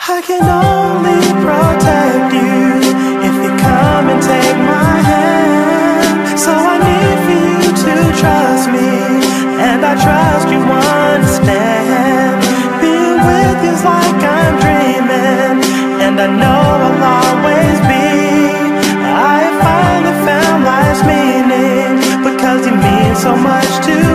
I can only protect you if you come and take my hand. So I need for you to trust me, and I trust you understand. Being with you's like I'm dreaming, and I know I'll always be. I finally found life's meaning because you mean so much to me.